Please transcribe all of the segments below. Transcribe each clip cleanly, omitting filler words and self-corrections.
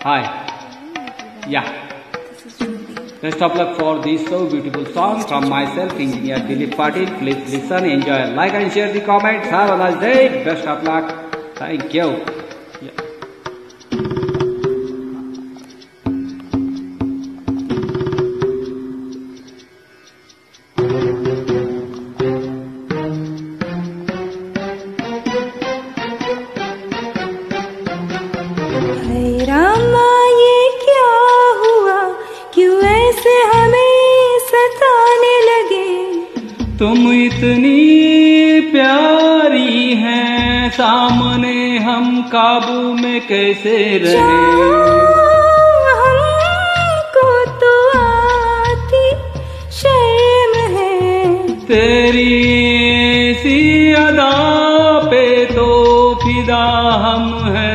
Hi. Yeah. Best of luck for this so beautiful song from myself, Engineer Dilip Patil. Please listen, enjoy, like and share the comments. Have a nice day. Best of luck. Thank you. Yeah. हे रामा ये क्या हुआ, क्यों ऐसे हमें सताने लगे। तुम इतनी प्यारी हैं, सामने हम काबू में कैसे रहे। हमको तो आती शर्म है, तेरी सी अदा पे तो फिदा हम हैं।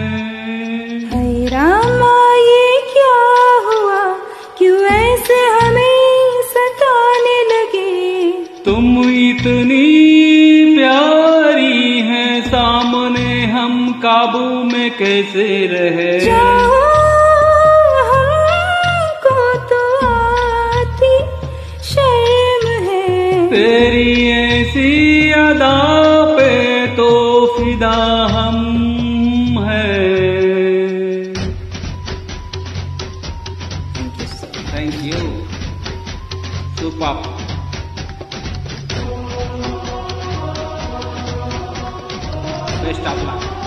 रामा ये क्या हुआ, क्यों ऐसे हमें सताने लगे। तुम इतनी प्यारी हैं, सामने हम काबू में कैसे रहे। हमको तो आती शर्म है, तेरी ऐसी अदा पे तो फिदा हम हैं। Thank you. Super. Best of luck.